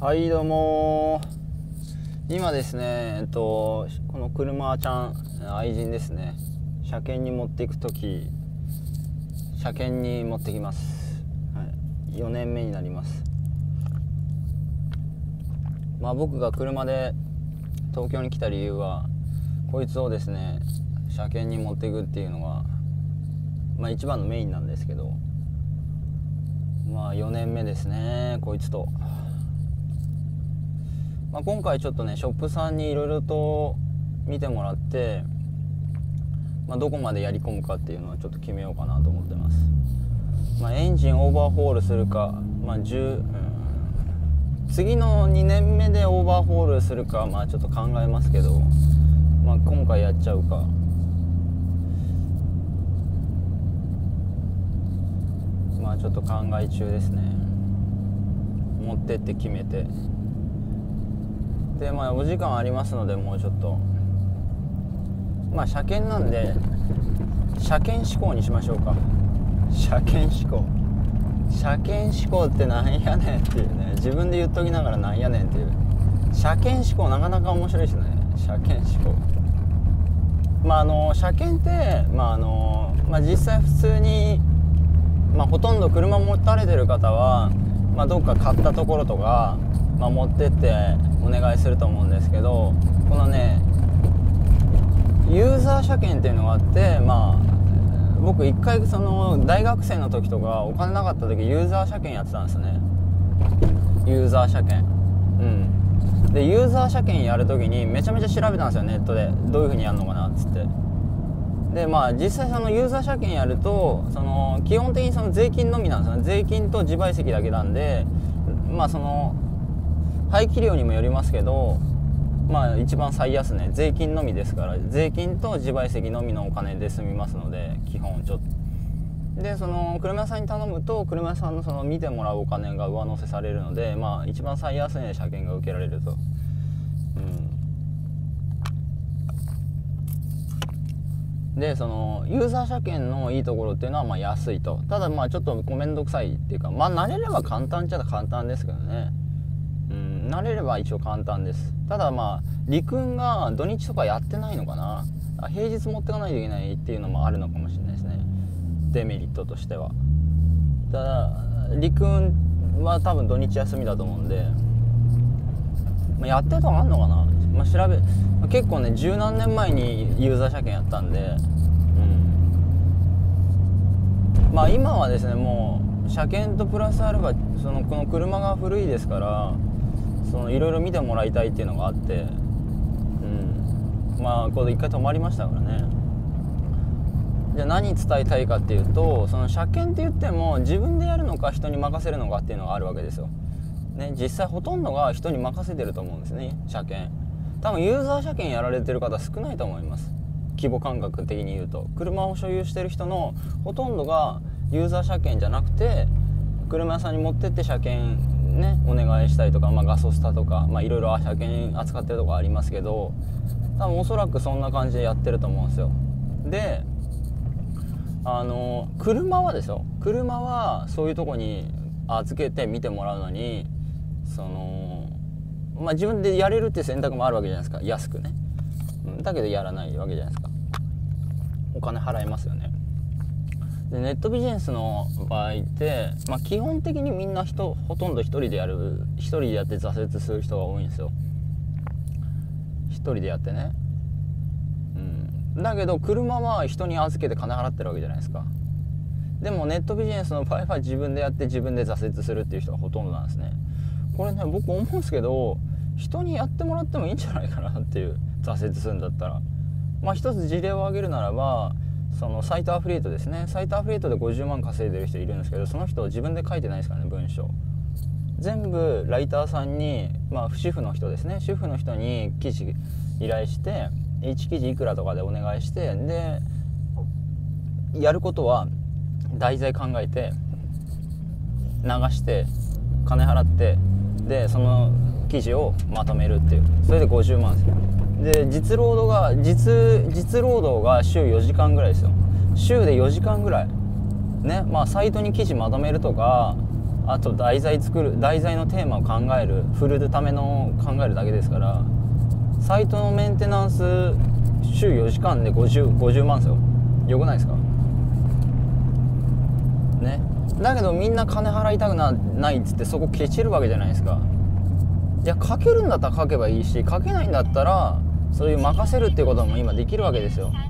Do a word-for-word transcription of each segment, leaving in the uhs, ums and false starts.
はいどうもー。今ですねえっとこの車ちゃん愛人ですね、車検に持っていくとき車検に持ってきます、はい、よねんめになります。まあ僕が車で東京に来た理由はこいつをですね車検に持っていくっていうのがまあ一番のメインなんですけど、まあよねんめですねこいつと。まあ、今回ちょっとねショップさんにいろいろと見てもらって、まあ、どこまでやり込むかっていうのはちょっと決めようかなと思ってます。まあ、エンジンオーバーホールするか、まあじゅう、うん、次のにねんめでオーバーホールするか、まあちょっと考えますけど、まあ、今回やっちゃうか。まあちょっと考え中ですね。持ってって決めてで、まあお時間ありますので、もうちょっとまあ車検なんで車検志向にしましょうか。車検志向車検志向ってなんやねんっていうね、自分で言っときながらなんやねんっていう。車検志向なかなか面白いですね。車検志向まああの車検ってまああのまあ実際普通にまあほとんど車持たれてる方はまあどっか買ったところとかまあ、持ってってお願いすると思うんですけど、このねユーザー車検っていうのがあって、まあ僕一回その大学生の時とかお金なかった時ユーザー車検やってたんですね。ユーザー車検うんでユーザー車検やる時にめちゃめちゃ調べたんですよ、ネットでどういう風にやるのかなっつって。でまあ実際そのユーザー車検やるとその基本的にその税金のみなんですよね。税金と自賠責だけなんで、まあその排気量にもよりますけど、まあ一番最安値税金のみですから、税金と自賠責のみのお金で済みますので、基本ちょっとでその車屋さんに頼むと車屋さんのその見てもらうお金が上乗せされるので、まあ一番最安値で車検が受けられると。うんでそのユーザー車検のいいところっていうのはまあ安いと。ただまあちょっと面倒くさいっていうか、まあ慣れれば簡単っちゃ簡単ですけどね。うん慣れれば一応簡単です。ただまあ陸運が土日とかやってないのかな、平日持ってかないといけないっていうのもあるのかもしれないですね、デメリットとしては。ただ陸運は多分土日休みだと思うんで、まあ、やってるとこあんのかな、まあ、調べ結構ね十何年前にユーザー車検やったんで、うん、まあ今はですねもう車検とプラスアルファそのこの車が古いですからそのいろいろ見てもらいたいっていうのがあって、うん、まあこれ一回止まりましたからね。じゃあ何伝えたいかっていうと、その車検って言っても自分でやるのか人に任せるのかっていうのがあるわけですよ、ね、実際ほとんどが人に任せてると思うんですね。車検多分ユーザー車検やられてる方少ないと思います。規模感覚的に言うと車を所有してる人のほとんどがユーザー車検じゃなくて車屋さんに持ってって車検ねお願いしたりとか、まあ、ガソスタとかまあいろいろ車検扱ってるとこありますけど、多分おそらくそんな感じでやってると思うんですよ。であの車はですよ車はそういうとこに預けて見てもらうのにそのまあ自分でやれるっていう選択もあるわけじゃないですか、安くね。だけどやらないわけじゃないですか。お金払いますよね。でネットビジネスの場合って、まあ、基本的にみんな人ほとんど一人でやる一人でやって挫折する人が多いんですよ。一人でやってね、うん、だけど車は人に預けて金払ってるわけじゃないですか。でもネットビジネスの場合は自分でやって自分で挫折するっていう人がほとんどなんですね。これね僕思うんですけど人にやってもらってもいいんじゃないかなっていう、挫折するんだったら。まあ一つ事例を挙げるならばそのサイトアフリエイトですね。サイトアフリエイトでごじゅうまん稼いでる人いるんですけど、その人自分で書いてないですからね、文章全部ライターさんに、まあ主婦の人ですね、主婦の人に記事依頼していち記事いくらとかでお願いして、でやることは題材考えて流して金払ってでその記事をまとめるっていう、それでごじゅうまんですよ。で実労働が実実労働が週よじかんぐらいですよ。週でよじかんぐらいね。まあサイトに記事まとめるとかあと題材作る、題材のテーマを考える、振るための考えるだけですから、サイトのメンテナンス週よじかんでごじゅう、ごじゅうまんですよ。よくないですかね。だけどみんな金払いたくなないっつってそこケチるわけじゃないですか。いや、書けるんだったら書けばいいし、書けないんだったらそういう任せるっていうことも今できるわけですよ。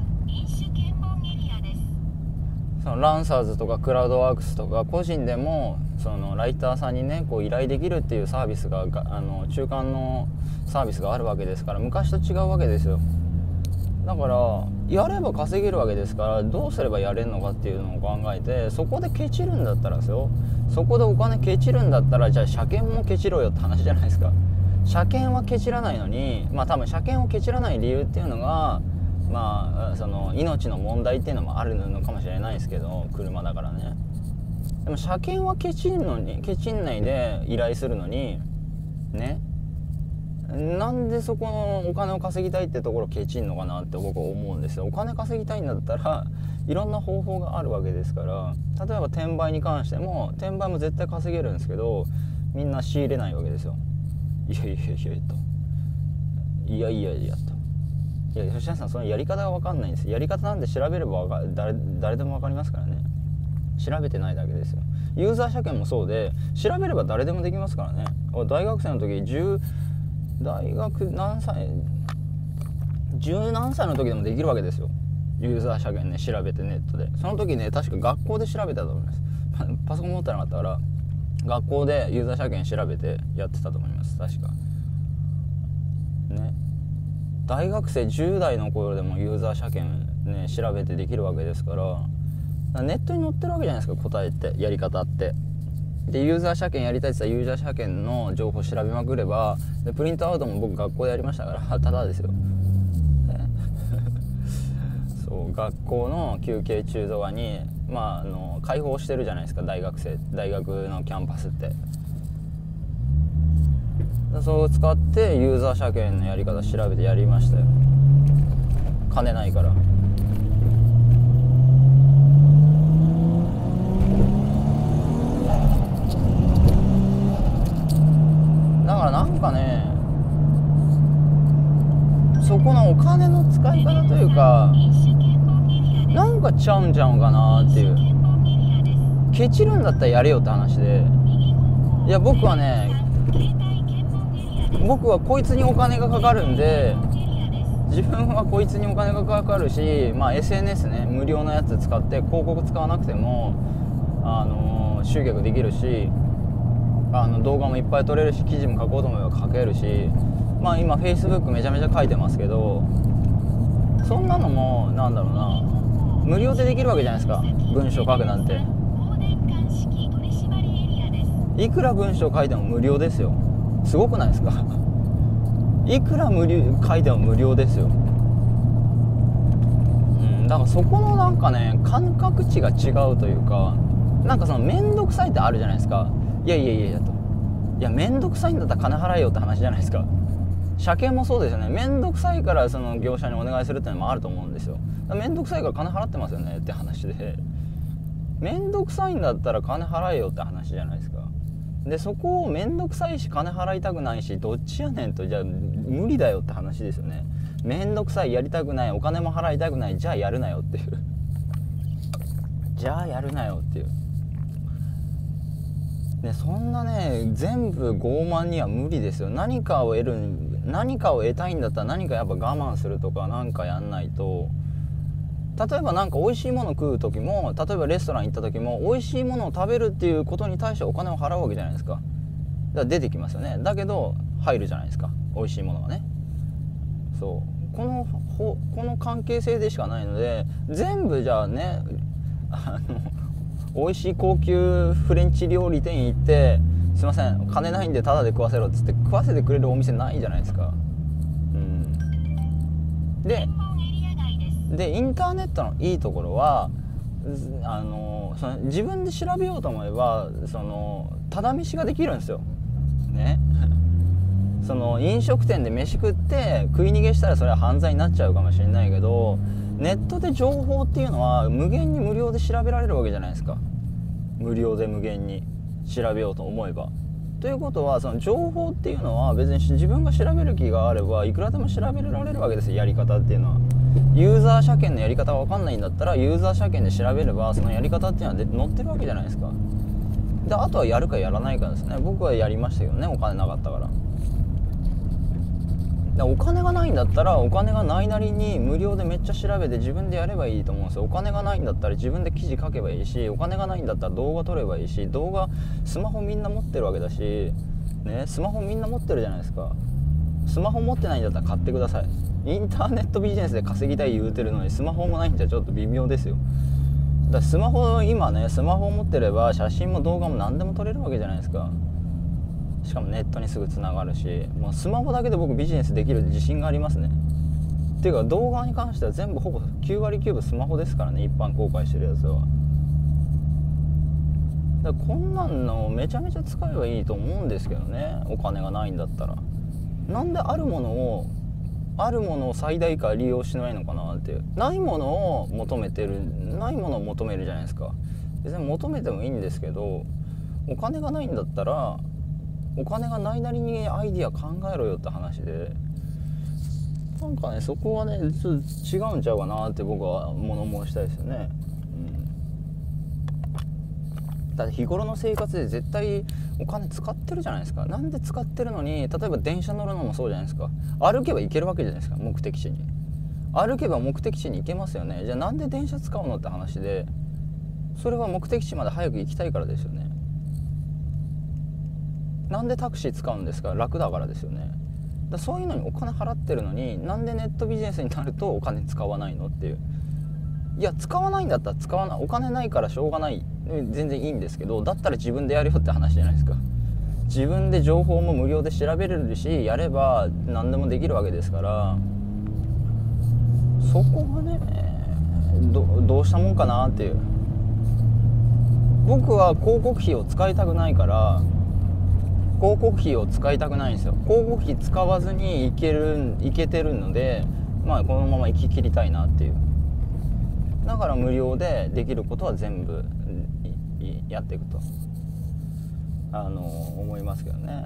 そのランサーズとかクラウドワークスとか個人でもそのライターさんにねこう依頼できるっていうサービスが、あの中間のサービスがあるわけですから、昔と違うわけですよ。だからやれば稼げるわけですから、どうすればやれるのかっていうのを考えて、そこでケチるんだったらですよ、そこでお金ケチるんだったら、じゃあ車検もケチろよって話じゃないですか。車検はケチらないのに、まあ多分車検をケチらない理由っていうのが、まあその命の問題っていうのもあるのかもしれないですけど、車だからね。でも車検はケチんのにケチんないで依頼するのにね、なんでそこのお金を稼ぎたいってところケチんのかなって僕は思うんですよ。お金稼ぎたいんだったらいろんな方法があるわけですから、例えば転売に関しても転売も絶対稼げるんですけど、みんな仕入れないわけですよ。いやいやいやといやいやいやといや、吉田さんそのやり方が分かんないんです。やり方なんて調べれば誰誰でも分かりますからね。調べてないだけですよ。ユーザー車検もそうで、調べれば誰でもできますからね。大学生の時じゅう大学何歳十何歳の時でもできるわけですよ。ユーザー車検ね、調べてネットで。その時ね、確か学校で調べたと思います。パソコン持ってなかったから学校でユーザー車検調べてやってたと思います、確かね。大学生じゅう代の頃でもユーザー車検ね調べてできるわけですから、ネットに載ってるわけじゃないですか、答えってやり方って。でユーザー車検やりたいって言ったらユーザー車検の情報調べまくれば、でプリントアウトも僕学校でやりましたからタダですよ、ね、そう学校の休憩中とかにまああの開放してるじゃないですか、大学生大学のキャンパスって。そう使ってユーザー車検のやり方調べてやりましたよ。金ないから。だからなんかね、そこのお金の使い方というかなんかちゃうんちゃうんかなっていう。ケチるんだったらやれよって話で、いや僕はね僕はこいつにお金がかかるんで、自分はこいつにお金がかかるし、まあ エスエヌエス ね無料のやつ使って広告使わなくてもあのー、集客できるし、あの動画もいっぱい撮れるし、記事も書こうと思えば書けるし、まあ今 Facebook めちゃめちゃ書いてますけど、そんなのもなんだろうな、無料でできるわけじゃないですか。文章書くなんていくら文章書いても無料ですよ。すごくないですかいくら無料書いても無料ですよ。うん、だからそこのなんかね感覚値が違うというか、なんかその面倒くさいってあるじゃないですか。いやいやいやいやと、いや面倒くさいんだったら金払えよって話じゃないですか。車検もそうですよね。面倒くさいからその業者にお願いするっていうのもあると思うんですよ。面倒くさいから金払ってますよねって話で、面倒くさいんだったら金払えよって話じゃないですか。でそこを面倒くさいし金払いたくないしどっちやねんと、じゃあ無理だよって話ですよね。面倒くさい、やりたくない、お金も払いたくない、じゃあやるなよっていうじゃあやるなよっていうね。そんなね全部傲慢には無理ですよ。何かを得る何かを得たいんだったら何かやっぱ我慢するとかなんかやんないと。例えばなんか美味しいもの食う時も、例えばレストラン行った時も美味しいものを食べるっていうことに対してお金を払うわけじゃないですか。だから出てきますよね。だけど入るじゃないですか、美味しいものがね。そうこのこの関係性でしかないので、全部じゃあねあの美味しい高級フレンチ料理店行ってすいません金ないんでタダで食わせろっつって食わせてくれるお店ないじゃないですか。うんででインターネットのいいところはあのその自分で調べようと思えばそのタダ飯ができるんですよね。その飲食店で飯食って食い逃げしたらそれは犯罪になっちゃうかもしれないけど、ネットで情報っていうのは無限に無料で調べられるわけじゃないですか。無料で無限に調べようと思えば。ということはその情報っていうのは別に自分が調べる気があればいくらでも調べられるわけですよ。やり方っていうのはユーザー車検のやり方が分かんないんだったらユーザー車検で調べればそのやり方っていうのはで載ってるわけじゃないですか。であとはやるかやらないかですね。僕はやりましたけどね、お金なかったから。でお金がないんだったらお金がないなりに無料でめっちゃ調べて自分でやればいいと思うんですよ。お金がないんだったら自分で記事書けばいいし、お金がないんだったら動画撮ればいいし、動画スマホみんな持ってるわけだしね、スマホみんな持ってるじゃないですか。スマホ持ってないんだったら買ってください。インターネットビジネスで稼ぎたい言うてるのにスマホもないんじゃちょっと微妙ですよ。だからスマホ今ね、スマホ持ってれば写真も動画も何でも撮れるわけじゃないですか。しかもネットにすぐつながるし、もうスマホだけで僕ビジネスできる自信がありますね。っていうか動画に関しては全部ほぼきゅうわりきゅうぶスマホですからね、一般公開してるやつは。だからこんなんのめちゃめちゃ使えばいいと思うんですけどね、お金がないんだったら。なんであるものをあるものを最大化利用しないのかなっていう。ないものを求めてる、ないものを求めるじゃないですか。別に求めてもいいんですけど、お金がないんだったらお金がないなりにアイディア考えろよって話で、なんかねそこはねちょっと違うんちゃうかなって僕は物申したいですよね。うん、だって日頃の生活で絶対お金使ってるじゃないですか。なんで使ってるのに、例えば電車乗るのもそうじゃないですか。歩けば行けるわけじゃないですか、目的地に。歩けば目的地に行けますよね。じゃあなんで電車使うのって話で、それは目的地まで早く行きたいからですよね。なんでタクシー使うんですか、楽だからですよね。だそういうのにお金払ってるのになんでネットビジネスになるとお金使わないのっていう。いや使わないんだったら使わない、お金ないからしょうがない、全然いいんですけど、だったら自分でやるよって話じゃないですか。自分で情報も無料で調べれるし、やれば何でもできるわけですから、そこがね ど, どうしたもんかなっていう。僕は広告費を使いたくないから広告費を使いたくないんですよ。広告費使わずにいけるいけてるので、まあこのまま生き切りたいなっていう。だから無料でできることは全部やっていくとあの思いますけどね。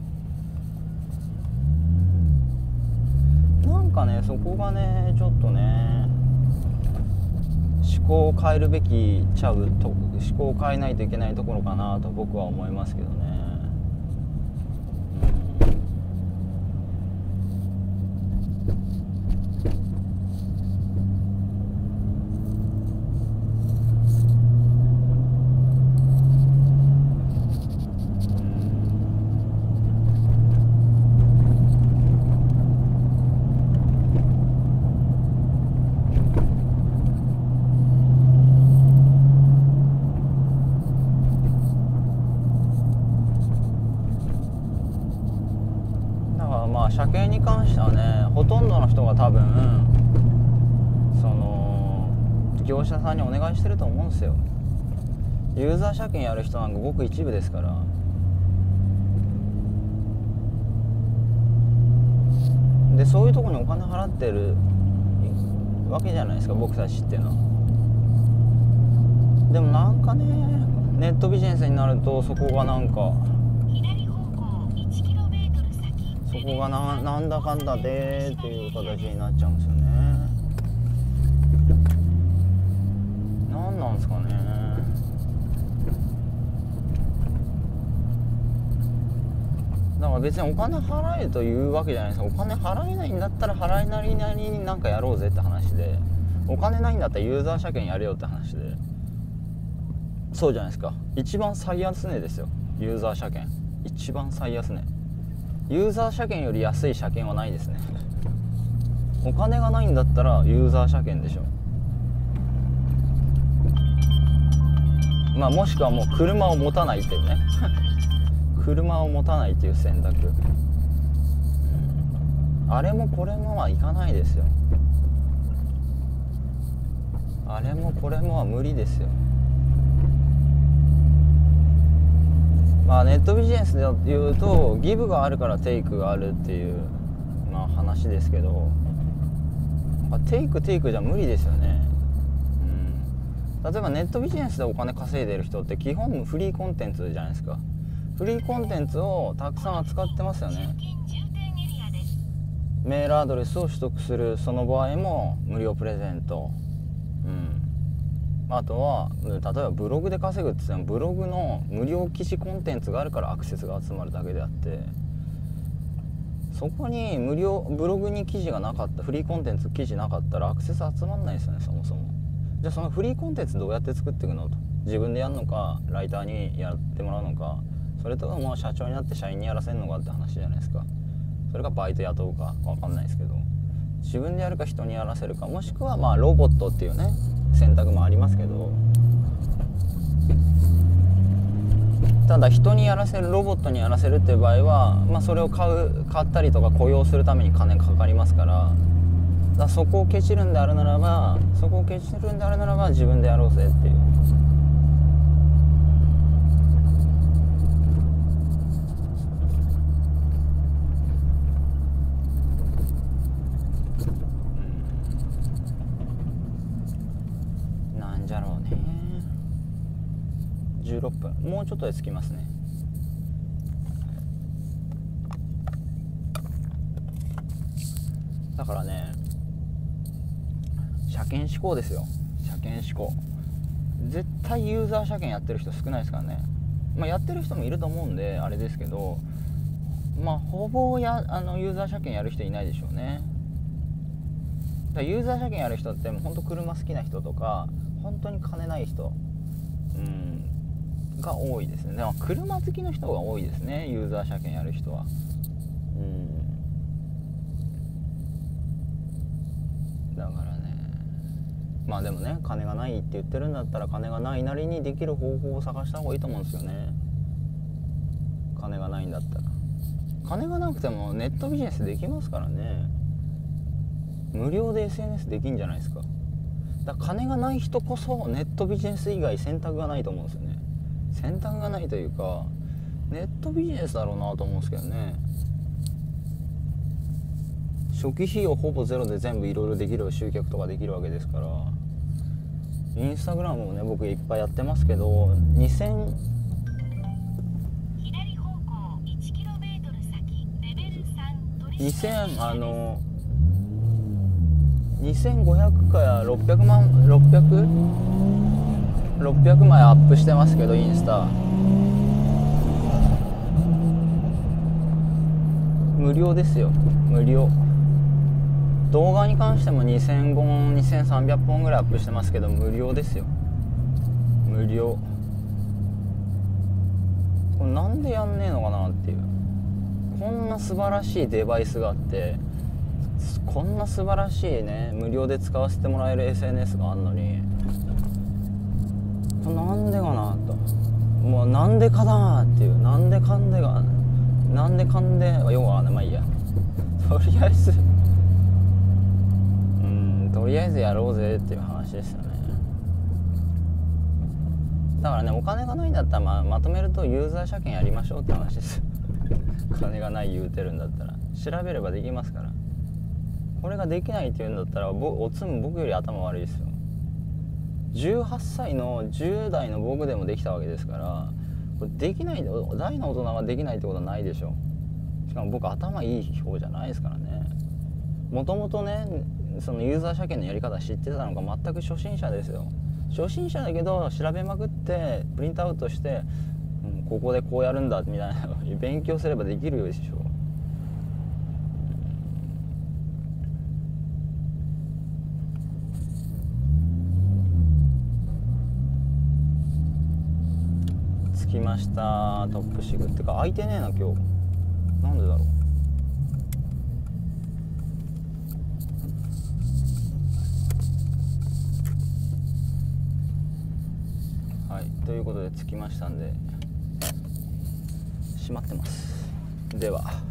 なんかねそこがねちょっとね思考を変えるべきちゃうと、思考を変えないといけないところかなと僕は思いますけどね。まあ車検に関してはね、ほとんどの人が多分その業者さんにお願いしてると思うんですよ。ユーザー車検やる人なんかごく一部ですから。でそういうとこにお金払ってるわけじゃないですか、僕たちっていうのは。でもなんかねネットビジネスになるとそこがなんかそこが な, なんだかんだでっていう形になっちゃうんですよね。なんなんですかね。だから別にお金払えというわけじゃないですか。お金払えないんだったら払いなりなりになんかやろうぜって話で、お金ないんだったらユーザー車検やれよって話で、そうじゃないですか。一番最安値ですよ、ユーザー車検。一番最安値。ユーザー車検より安い車検はないですね。お金がないんだったらユーザー車検でしょ。まあもしくはもう車を持たないっていうね車を持たないっていう選択、うん、あれもこれもはいかないですよ。あれもこれもは無理ですよ。まあネットビジネスでいうとギブがあるからテイクがあるっていう、まあ、話ですけど、まあ、テイクテイクじゃ無理ですよね。うん、 例えばネットビジネスでお金稼いでる人って基本フリーコンテンツじゃないですか。フリーコンテンツをたくさん扱ってますよね。メールアドレスを取得する、その場合も無料プレゼント、うんあとは例えばブログで稼ぐって言ってもブログの無料記事コンテンツがあるからアクセスが集まるだけであって、そこに無料ブログに記事がなかった、フリーコンテンツ記事なかったらアクセス集まんないですよね、そもそも。じゃあそのフリーコンテンツどうやって作っていくのと、自分でやるのかライターにやってもらうのか、それとももう社長になって社員にやらせるのかって話じゃないですか。それがバイト雇うか分かんないですけど、自分でやるか人にやらせるか、もしくはまあロボットっていうね選択もありますけど、ただ人にやらせる、ロボットにやらせるっていう場合は、まあ、それを買う買ったりとか雇用するために金かかりますから、だからそこをケチるんであるならばそこをケチるんであるならば自分でやろうぜっていう。なんじゃろうね。じゅうろっぷん、もうちょっとで着きますね。だからね、車検志向ですよ。車検志向絶対ユーザー車検やってる人少ないですからね。まあやってる人もいると思うんであれですけど、まあほぼやあのユーザー車検やる人いないでしょうね。だからユーザー車検やる人ってもう本当車好きな人とか本当に金ない人、うんが多いですね。でも車好きの人が多いですね、ユーザー車検やる人は。うんだからね、まあでもね、金がないって言ってるんだったら金がないなりにできる方法を探した方がいいと思うんですよね。金がないんだったら、金がなくてもネットビジネスできますからね。無料で エスエヌエス できんじゃないですか。だから金がない人こそネットビジネス以外選択がないと思うんですよね。選択がないというかネットビジネスだろうなと思うんですけどね。初期費用ほぼゼロで全部いろいろできる、集客とかできるわけですから。インスタグラムもね僕いっぱいやってますけど、にせん左方向 いちキロメートル 先レベルさんにせんあのにせんごひゃくからろっぴゃくまんろっぴゃくろっぴゃくまいアップしてますけど、インスタ無料ですよ、無料。動画に関してもにせんごほんにせんさんびゃっぽんぐらいアップしてますけど無料ですよ、無料。これなんでやんねえのかなっていう。こんな素晴らしいデバイスがあって、こんな素晴らしいね無料で使わせてもらえる エスエヌエス があんのに、これなんでかなと、もうなんでかなっていう、なんでかんでがなんでかんでよくわかんない、まあいいやとりあえずうんとりあえずやろうぜっていう話ですよね。だからね、お金がないんだったら、まあ、まとめるとユーザー車検やりましょうって話です金がない言うてるんだったら調べればできますから。これができないって言うんだったらおつむ僕より頭悪いですよ。じゅうはっさいのじゅう代の僕でもできたわけですから、これできない、大の大人ができないってことはないでしょ。しかも僕頭いい方じゃないですからね。もともとねそのユーザー車検のやり方知ってたのが全く初心者ですよ。初心者だけど調べまくってプリントアウトして、うん、ここでこうやるんだみたいな勉強すればできるでしょ。着きました。トップシグってか空いてねえな今日、なんでだろう。はい、ということで着きましたんで閉まってます。では。